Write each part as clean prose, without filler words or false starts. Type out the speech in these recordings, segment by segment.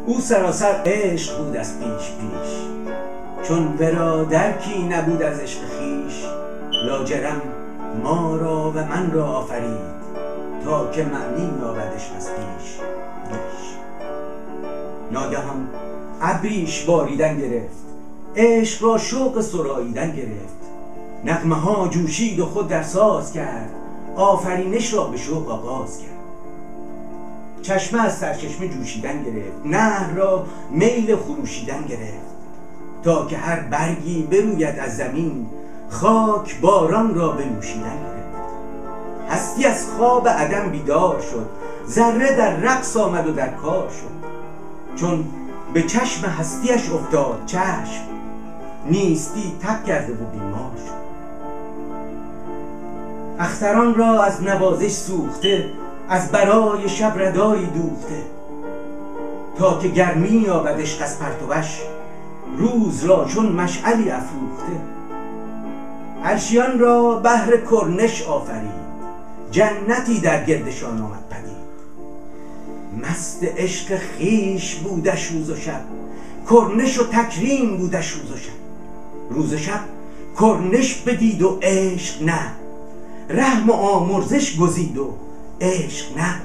او سراسر عشق بود از پیش پیش، چون ورا درکی نبود از عشق خویش. لاجرم ما را و من را آفرید، تا که معنی یابدش از پیش پیش. ناگهان ابریش باریدن گرفت، عشق را شوق سراییدن گرفت. نغمه ها جوشید و خود در ساز کرد، آفرینش را به شوق آغاز کرد. چشمه از سرچشمه جوشیدن گرفت، نهر را میل خروشیدن گرفت. تا که هر برگی بروید از زمین، خاک باران را بنوشیدن گرفت. هستی از خواب عدم بیدار شد، ذره در رقص آمد و در کار شد. چون به چشم هستیش افتاد چشم، نیستی تب کرده و بیمار شد. اختران را از نوازش سوخته، از برای شب ردایی دوخته. تا که گرمی یابد عشق از پرتوش، روز را چون مشعلی افروخته. عرشیان را بهر کرنش آفرید، جنتی در گردشان آمد پدید. مست عشق خویش بودش روز و شب، کرنش و تکریم بودش روز و شب. روز و شب کرنش بدید و عشق نه، رحم و آمرزش گزید و عشق نه.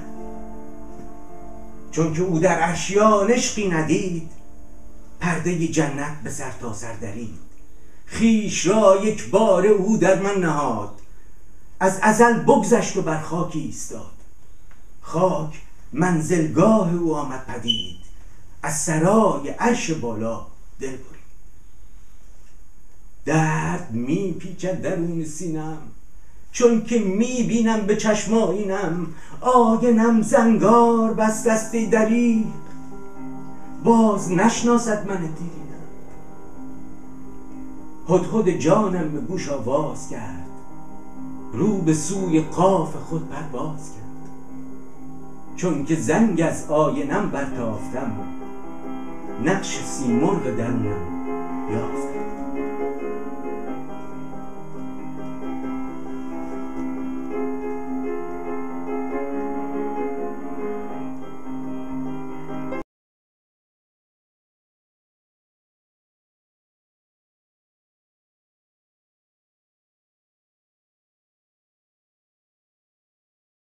چون که او در عرشیان عشقی ندید، پرده جنت به سر تا سر درید. خویش را یک بار او در من نهاد، از ازل بگذشت و بر خاک ایستاد. خاک منزلگاه او آمد پدید، از سرای عرش بالا دل برید. درد می پیچد درون سینم، چون که می بینم به چشم آیینم. آینم زنگار بست دستی دریغ، باز نشناسد من دیرینم. هدهد جانم به گوش آواز کرد، رو به سوی قاف خود پرواز کرد. چون که زنگ از آینم برتافتم، نقش سیمرغ درونم یافتم.